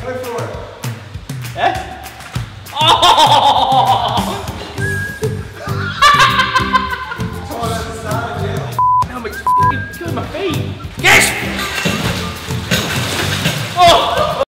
Go for it. Yeah? Oh! That's all I started, yeah. Now I'm killing my feet. Yes!